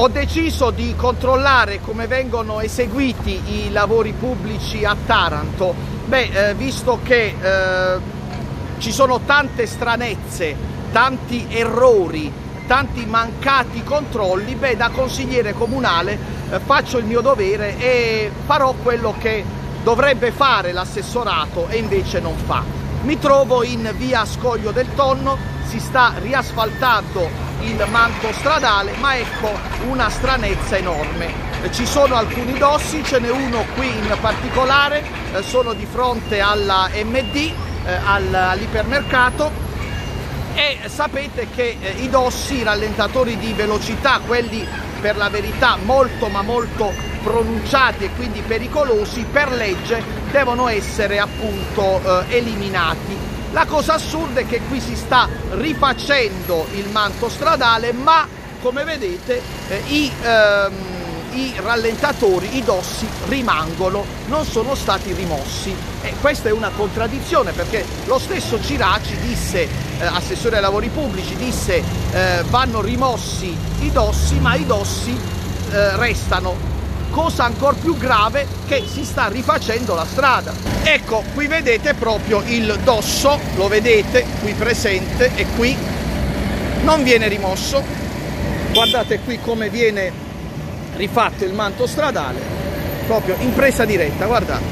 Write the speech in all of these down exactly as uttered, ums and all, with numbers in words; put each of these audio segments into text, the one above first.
Ho deciso di controllare come vengono eseguiti i lavori pubblici a Taranto. Beh, eh, visto che eh, ci sono tante stranezze, tanti errori, tanti mancati controlli, beh, da consigliere comunale eh, faccio il mio dovere e farò quello che dovrebbe fare l'assessorato e invece non fa. Mi trovo in via Scoglio del Tonno, si sta riasfaltando il manto stradale, ma ecco una stranezza enorme. Ci sono alcuni dossi, ce n'è uno qui in particolare, eh, sono di fronte alla M D, eh, all'ipermercato, e sapete che eh, i dossi, i rallentatori di velocità, quelli per la verità molto ma molto pronunciati e quindi pericolosi, per legge devono essere appunto eh, eliminati. La cosa assurda è che qui si sta rifacendo il manto stradale, ma come vedete eh, i, ehm, i rallentatori, i dossi rimangono, non sono stati rimossi. E questa è una contraddizione, perché lo stesso Ciraci disse, eh, assessore ai lavori pubblici, disse eh, vanno rimossi i dossi, ma i dossi eh, restano. Cosa ancora più grave, che si sta rifacendo la strada. Ecco, qui vedete proprio il dosso, lo vedete qui presente, e qui non viene rimosso. Guardate qui come viene rifatto il manto stradale, proprio in presa diretta, guardate.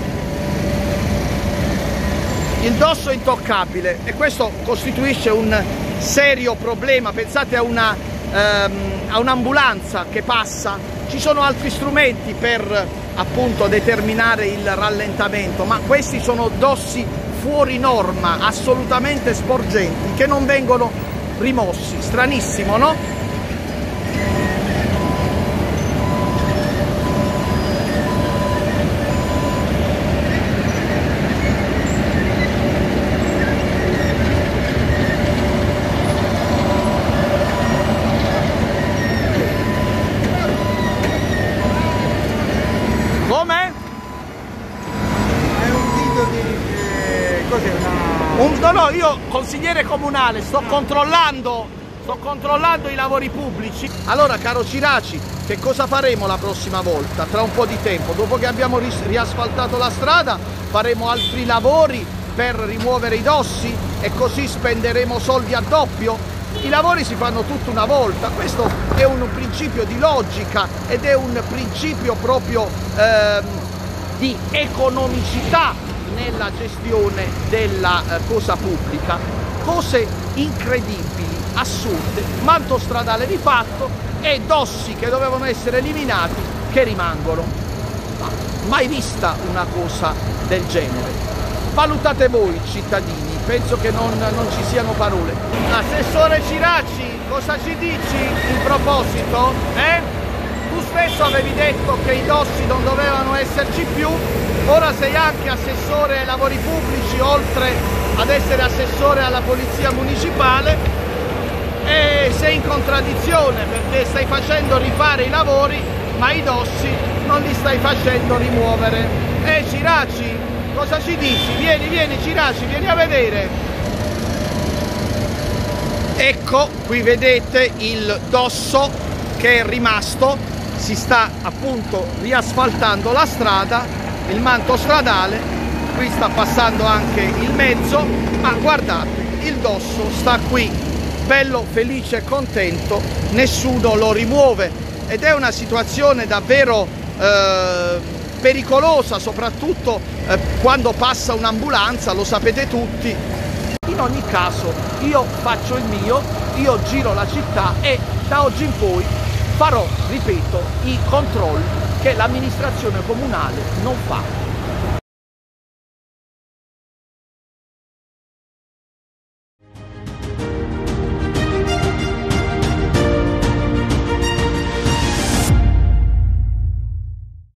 Il dosso è intoccabile e questo costituisce un serio problema. Pensate a una ehm, a un'ambulanza che passa. Ci sono altri strumenti per appunto determinare il rallentamento, ma questi sono dossi fuori norma, assolutamente sporgenti, che non vengono rimossi. Stranissimo, no? Come? È un sito di... Eh, cos'è una... Un, no, no, io consigliere comunale, sto controllando, sto controllando i lavori pubblici. Allora, caro Ciraci, che cosa faremo la prossima volta? Tra un po' di tempo, dopo che abbiamo ris riasfaltato la strada, faremo altri lavori per rimuovere i dossi e così spenderemo soldi a doppio? I lavori si fanno tutta una volta, questo è un principio di logica ed è un principio proprio ehm, di economicità nella gestione della eh, cosa pubblica. Cose incredibili, assurde, manto stradale rifatto e dossi che dovevano essere eliminati che rimangono. Ma mai vista una cosa del genere? Valutate voi, cittadini, penso che non, non ci siano parole. Assessore Ciraci, cosa ci dici in proposito? Eh? Tu stesso avevi detto che i dossi non dovevano esserci più, ora sei anche assessore ai lavori pubblici, oltre ad essere assessore alla polizia municipale, e sei in contraddizione perché stai facendo rifare i lavori, ma i dossi non li stai facendo rimuovere. Eh Ciraci, cosa ci dici? Vieni, vieni Ciraci, vieni a vedere. Ecco, qui vedete il dosso che è rimasto, si sta appunto riasfaltando la strada, il manto stradale, qui sta passando anche il mezzo, ma guardate, il dosso sta qui, bello, felice e contento, nessuno lo rimuove ed è una situazione davvero eh, pericolosa, soprattutto eh, quando passa un'ambulanza, lo sapete tutti. In ogni caso io faccio il mio, io giro la città e da oggi in poi farò, ripeto, i controlli che l'amministrazione comunale non fa.